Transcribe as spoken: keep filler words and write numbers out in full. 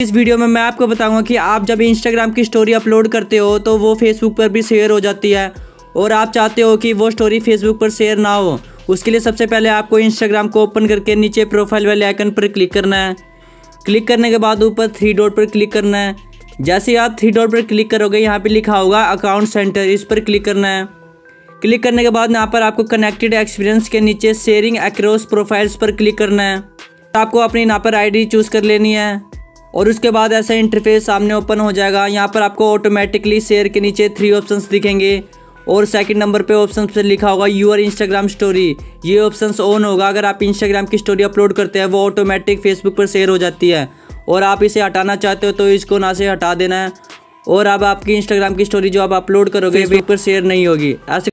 इस वीडियो में मैं आपको बताऊंगा कि आप जब इंस्टाग्राम की स्टोरी अपलोड करते हो तो वो फेसबुक पर भी शेयर हो जाती है और आप चाहते हो कि वो स्टोरी फेसबुक पर शेयर ना हो। उसके लिए सबसे पहले आपको इंस्टाग्राम को ओपन करके नीचे प्रोफाइल वाले आइकन पर क्लिक करना है। क्लिक करने के बाद ऊपर थ्री डॉट पर क्लिक करना है। जैसे ही आप थ्री डॉट पर क्लिक करोगे यहाँ पे लिखा होगा अकाउंट सेंटर, इस पर क्लिक करना है। क्लिक करने के बाद यहाँ पर आपको कनेक्टेड एक्सपीरियंस के नीचे शेयरिंग अक्रॉस प्रोफाइल्स पर क्लिक करना है। आपको अपनी यहाँ पर आईडी चूज़ कर लेनी है और उसके बाद ऐसा इंटरफेस सामने ओपन हो जाएगा। यहाँ पर आपको ऑटोमेटिकली शेयर के नीचे थ्री ऑप्शंस दिखेंगे और सेकंड नंबर पे ऑप्शन पे लिखा होगा यूर इंस्टाग्राम स्टोरी। ये ऑप्शंस ऑन होगा। अगर आप इंस्टाग्राम की स्टोरी अपलोड करते हैं वो ऑटोमेटिक फेसबुक पर शेयर हो जाती है और आप इसे हटाना चाहते हो तो इसको ना से हटा देना है और अब आपकी इंस्टाग्राम की स्टोरी जो आप अपलोड करोगे फेसबुक पर शेयर नहीं होगी। ऐसे